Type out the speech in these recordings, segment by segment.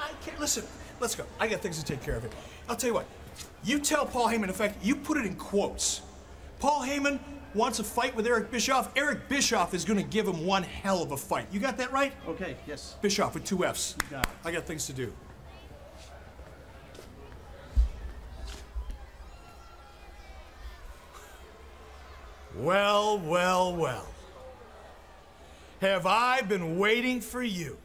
I can't. Listen, let's go. I got things to take care of here. I'll tell you what. You tell Paul Heyman, in fact, you put it in quotes. Paul Heyman wants a fight with Eric Bischoff. Eric Bischoff is going to give him one hell of a fight. You got that right? Okay, yes. Bischoff with 2 F's. You got it. I got things to do. Well, well, well. Have I been waiting for you?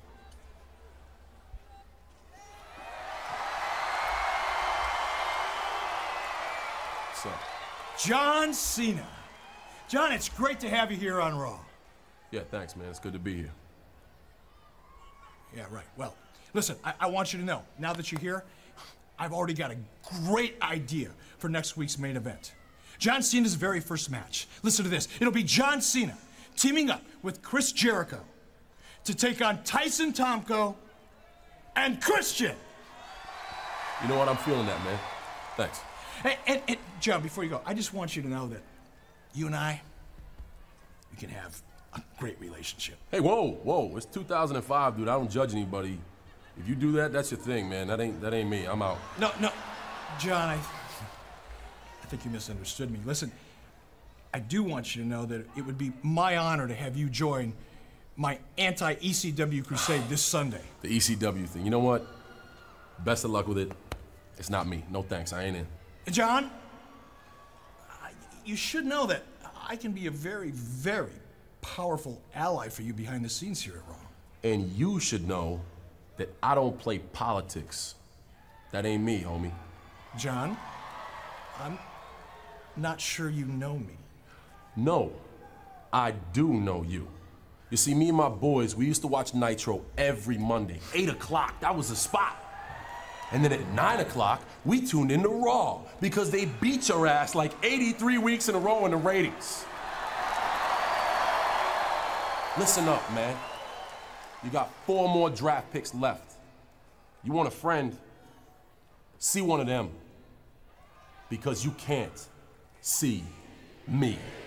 So, John Cena. John, it's great to have you here on Raw. yeah, thanks, man. It's good to be here. Yeah, right. Well, listen, I want you to know, now that you're here, I've already got a great idea for next week's main event. John Cena's very first match. Listen to this. It'll be John Cena teaming up with Chris Jericho to take on Tyson Tomko and Christian. You know what? I'm feeling that, man. Thanks. And John, before you go, I just want you to know that you and I, we can have a great relationship. Hey, whoa, whoa. It's 2005, dude. I don't judge anybody. If you do that, that's your thing, man. That ain't me. I'm out. No, John, I think you misunderstood me. Listen, I do want you to know that it would be my honor to have you join my anti-ECW crusade this Sunday. The ECW thing. You know what? Best of luck with it. It's not me. No thanks. I ain't in. John, you should know that I can be a very, very powerful ally for you behind the scenes here at Raw. And you should know that I don't play politics. That ain't me, homie. John, I'm not sure you know me. No, I do know you. You see, me and my boys, we used to watch Nitro every Monday, 8 o'clock. That was the spot. And then at 9 o'clock, we tuned into Raw because they beat your ass like 83 weeks in a row in the ratings. Listen up, man. You got 4 more draft picks left. You want a friend? See one of them. Because you can't see me.